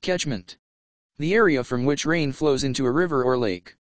Catchment. The area from which rain flows into a river or lake.